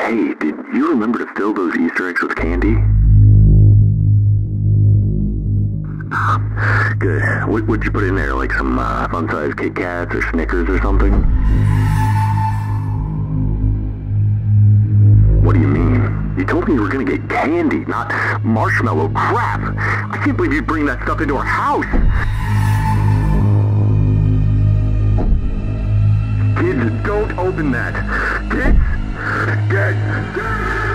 Hey, did you remember to fill those Easter eggs with candy? Good. What'd you put in there? Like some fun-sized Kit Kats or Snickers or something? What do you mean? You told me you were gonna get candy, not marshmallow crap. I can't believe you bring that stuff into our house. Kids, don't open that. Kids! Kids!